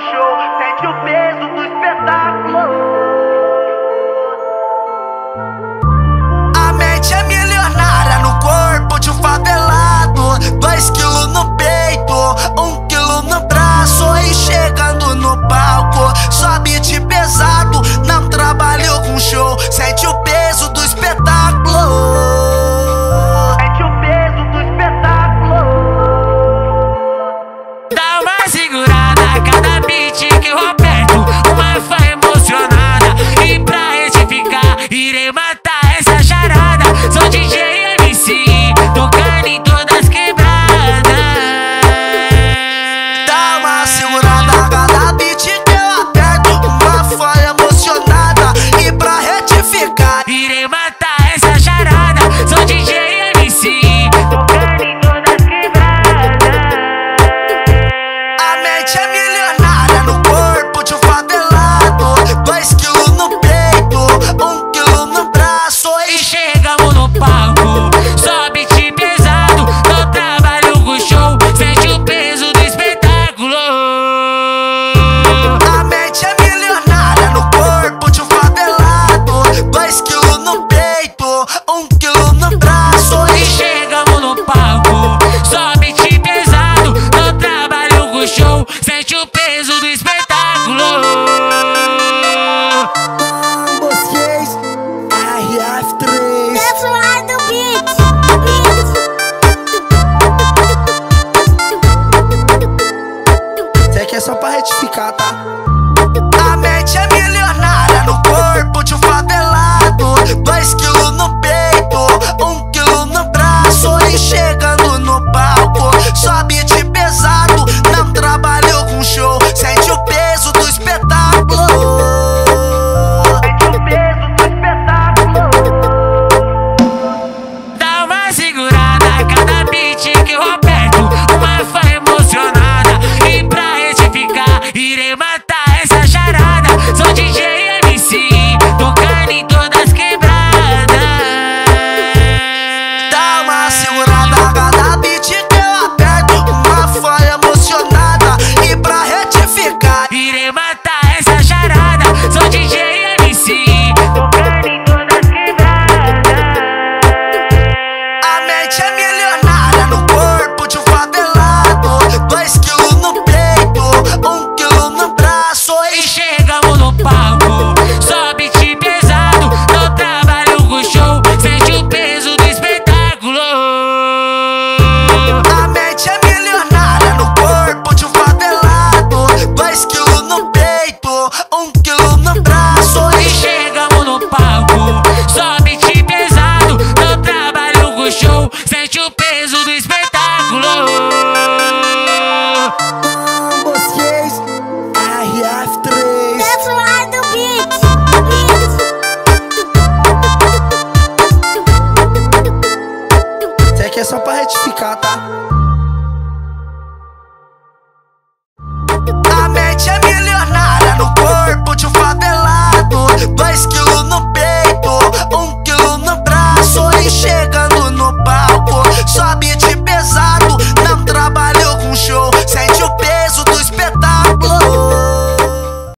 show, sente o peso do espetáculo. A mente é milionária no corpo de um favelado, 2 quilos no peito, 1 quilo no braço. E chegando no palco, sobe de pesado, não trabalhou com show, sente o peso do espetáculo. Sente o peso do espetáculo. Dá uma segurada a cada beat que eu aperto, uma fã emocionada. E pra retificar, irei matar essa charada. Sou DJ MC, tocando em todas as quebradas. Dá uma segurada a cada beat que eu aperto, uma fã emocionada. E pra retificar, irei matar essa charada. Sou DJ MC, Tocando em todas as quebradas. a mente é milionária no corpo de um favelado, 2 quilos no peito, 1 quilo no braço. e chegamos no palco, sobe de pesado, não trabalho com show, sente o peso do espetáculo. A mente é milionária no corpo de um favelado, 2 quilos no peito, 1 quilo no braço. E chegamos no palco, sobe de pesado, não trabalho com show, sente o peso do espetáculo. Vocês, RF3. Dance like the beat. Isso aqui é só pra retificar, tá?